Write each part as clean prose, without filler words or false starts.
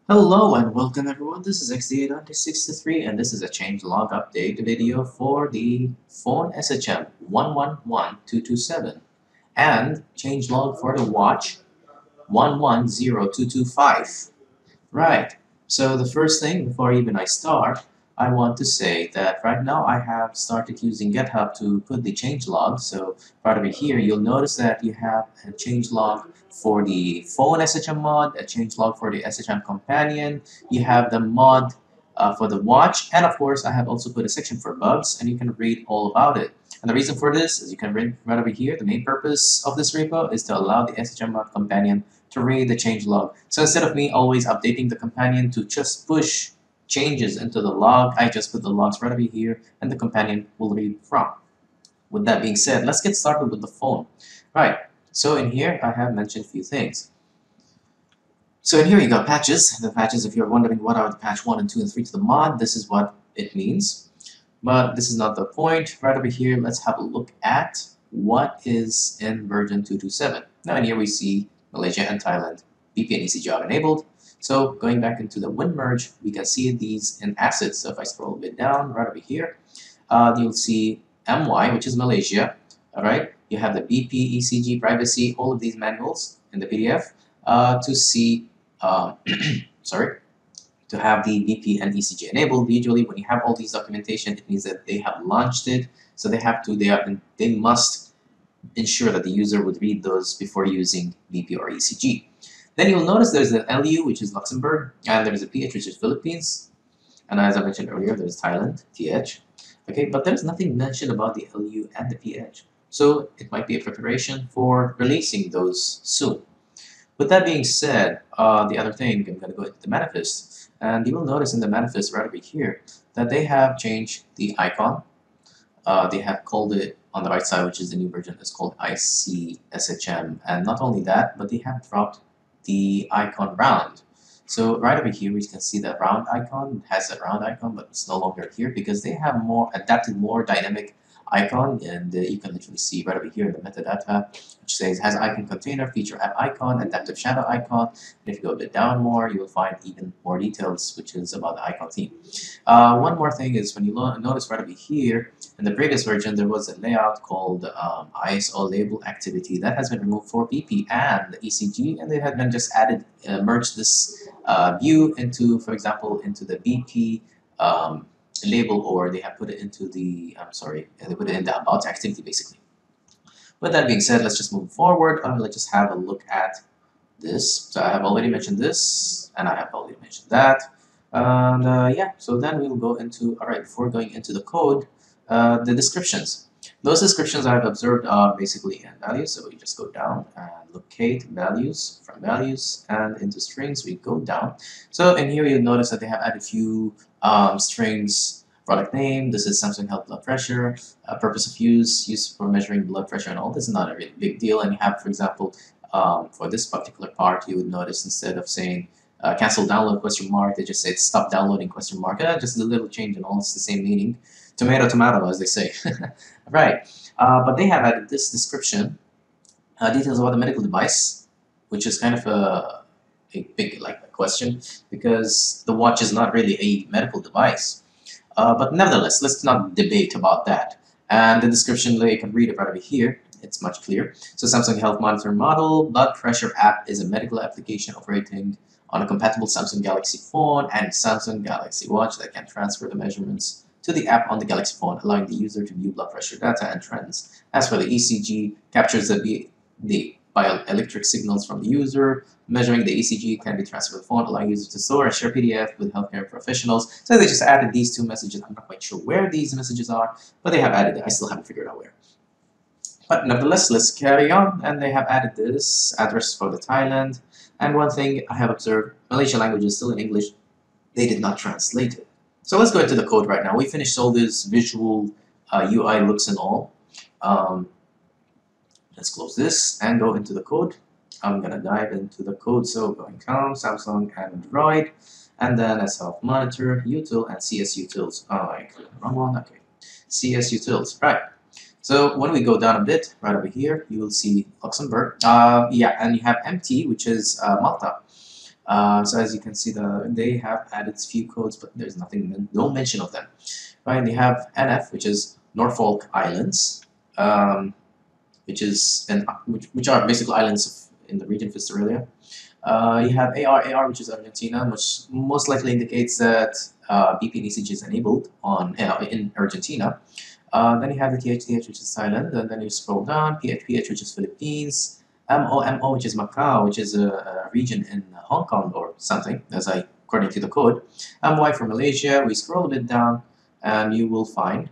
Hello and welcome everyone, this is XD863 and this is a changelog update video for the phone SHM 111227 and changelog for the watch 110225. Right, so the first thing before even I start, I want to say that right now I have started using GitHub to put the changelog. So right over here, you'll notice that you have a changelog for the phone SHM mod, a changelog for the SHM companion. You have the mod for the watch, and of course, I have also put a section for bugs, and you can read all about it. And the reason for this is you can read right over here. The main purpose of this repo is to allow the SHM mod companion to read the changelog. So instead of me always updating the companion to just push changes into the log, I just put the logs right over here and the companion will read from. With that being said, let's get started with the phone. Right, so in here I have mentioned a few things. So in here you got patches. The patches, if you're wondering what are the patch 1 and 2 and 3 to the mod, this is what it means. But this is not the point. Right over here, let's have a look at what is in version 227. Now in here we see Malaysia and Thailand, BP and ECG are enabled. So going back into the WinMerge, we can see these in assets. So if I scroll a bit down, right over here, you'll see MY, which is Malaysia. All right, you have the BP ECG privacy, all of these manuals in the PDF to see. Sorry, to have the BP and ECG enabled. Usually when you have all these documentation, it means that they have launched it, so they must ensure that the user would read those before using BP or ECG. Then you'll notice there's an LU, which is Luxembourg, and there's a PH, which is Philippines, and as I mentioned earlier, there's Thailand, TH. Okay, but there's nothing mentioned about the LU and the PH, so it might be a preparation for releasing those soon. With that being said, the other thing, I'm going to go into the manifest, and you will notice in the manifest right over here that they have changed the icon. They have called it on the right side, which is the new version, it's called IC SHM, and not only that, but they have dropped the icon round. So right over here, we can see that round icon. It has a round icon, but it's no longer here because they have adapted more dynamic icon, and you can literally see right over here in the metadata, which says has icon container, feature app icon, adaptive shadow icon. And if you go a bit down more, you will find even more details, which is about the icon theme. One more thing is when you notice right over here, in the previous version, there was a layout called ISO label activity that has been removed for BP and ECG, and they had been just added, merged this view into, for example, into the BP label, or they have put it into the, they put it in the about activity basically. With that being said, let's just move forward. Let's just have a look at this. So I have already mentioned this, and I have already mentioned that. And yeah, so then we'll go into, all right, before going into the code, the descriptions. Those descriptions I've observed are basically in values, so we just go down and locate values from values, and into strings we go down. So in here you'll notice that they have added a few strings. Product name, this is Samsung Health Blood Pressure, purpose of use, use for measuring blood pressure and all. This is not a really big deal, and you have, for example, for this particular part, you would notice instead of saying cancel download question mark, they just say stop downloading question mark. Just a little change and all, it's the same meaning. Tomato, tomato, as they say. Right, but they have added this description, details about the medical device, which is kind of a big question because the watch is not really a medical device. But nevertheless, let's not debate about that. And the description, you can read it right over here. It's much clearer. So Samsung Health Monitor Model Blood Pressure app is a medical application operating on a compatible Samsung Galaxy phone and Samsung Galaxy Watch that can transfer the measurements to the app on the Galaxy phone, allowing the user to view blood pressure data and trends. As for the ECG, captures the bioelectric signals from the user. Measuring the ECG can be transferred to the phone, allowing users to store and share PDF with healthcare professionals. So they just added these two messages. I'm not quite sure where these messages are, but they have added it. I still haven't figured out where. But nevertheless, let's carry on. And they have added this address for the Thailand. And one thing I have observed, Malaysian language is still in English. They did not translate it. So let's go into the code right now. We finished all this visual UI looks and all. Let's close this and go into the code. I'm gonna dive into the code. So going com, Samsung, Android, and then SF Monitor, util, and CS utils. Oh, I clicked the wrong one. Okay, CS utils. Right. So when we go down a bit, right over here, you will see Luxembourg. Yeah, and you have MT, which is Malta. So as you can see, they have added few codes, but there's no mention of them. Right? And you have NF, which is Norfolk Islands, which are basically islands in the region of Australia. You have AR, which is Argentina, which most likely indicates that BP and ECG is enabled in Argentina. Then you have the TH, which is Thailand, and then you scroll down, PH, which is Philippines, MO, which is Macau, which is a region in Hong Kong or something, according to the code. MY for Malaysia. We scroll a bit down, and you will find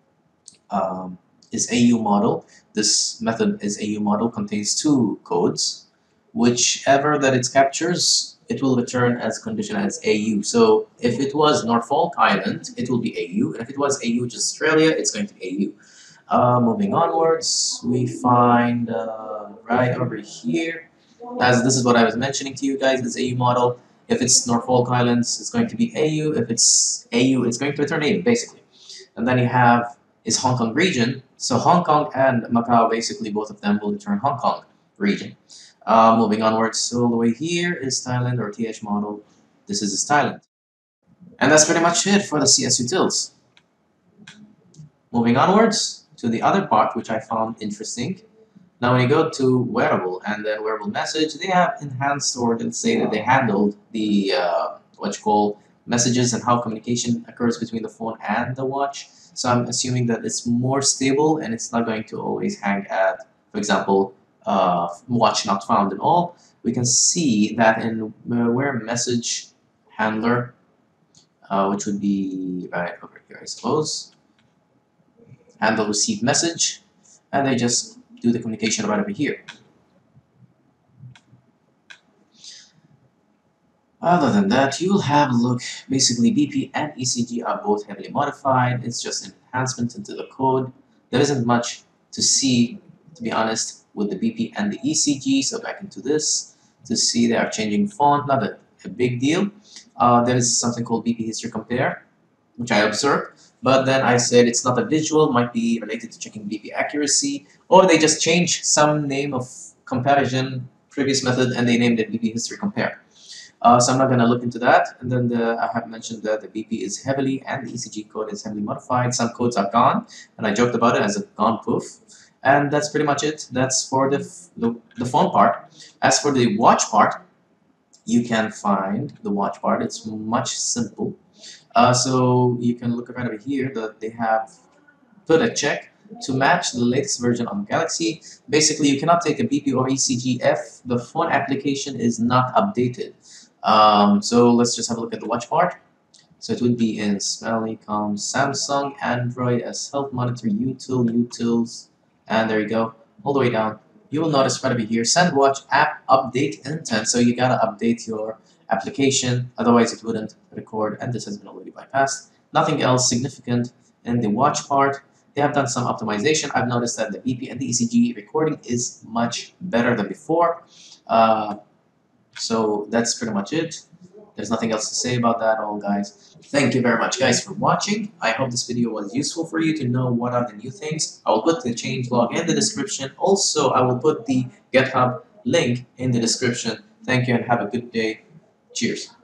is AU model. This method is AU model, contains two codes. Whichever that it captures, it will return as condition as AU. So if it was Norfolk Island, it will be AU, and if it was AU, which is Australia, it's going to be AU. Moving onwards, we find right over here, as this is what I was mentioning to you guys, this AU model. If it's Norfolk Islands, it's going to be AU. If it's AU, it's going to return AU, basically. And then you have is Hong Kong region. So Hong Kong and Macau, basically both of them will return Hong Kong region. Moving onwards, so all the way here is Thailand or TH model. This is Thailand. And that's pretty much it for the CS utils. Moving onwards to the other part, which I found interesting. Now when you go to wearable and then wearable message, they have enhanced, or let's say that they handled the what you call messages and how communication occurs between the phone and the watch. So I'm assuming that it's more stable and it's not going to always hang at, for example, watch not found and all. We can see that in wear message handler, which would be right over here, I suppose. Handle receive message, and they just do the communication right over here. Other than that, you'll have a look. Basically, BP and ECG are both heavily modified. It's just an enhancement into the code. There isn't much to see, to be honest, with the BP and the ECG. So back into this to see they are changing font. Not a big deal. There is something called BP history compare, which I observed. But then I said it's not a visual, might be related to checking BP accuracy, or they just changed some name of comparison previous method and they named it BP history compare. So I'm not going to look into that. And then I have mentioned that the BP is heavily, and the ECG code is heavily modified. Some codes are gone, and I joked about it as a gone poof. And that's pretty much it. That's for the phone part. As for the watch part, you can find the watch part. It's much simple. So you can look right over here that they have put a check to match the latest version of Galaxy. Basically, you cannot take a BP or ECG if the phone application is not updated. So let's just have a look at the watch part. So it would be in Smellycom, Samsung, Android as Health Monitor, utils, and there you go, all the way down. You will notice right over here, send watch app update intent. So you gotta update your application, otherwise it wouldn't record, and this has been already bypassed. Nothing else significant in the watch part. They have done some optimization. I've noticed that the BP and the ECG recording is much better than before. So that's pretty much it. There's nothing else to say about that all, guys. Thank you very much, guys, for watching. I hope this video was useful for you to know what are the new things. I will put the changelog in the description. Also, I will put the GitHub link in the description. Thank you and have a good day. Cheers.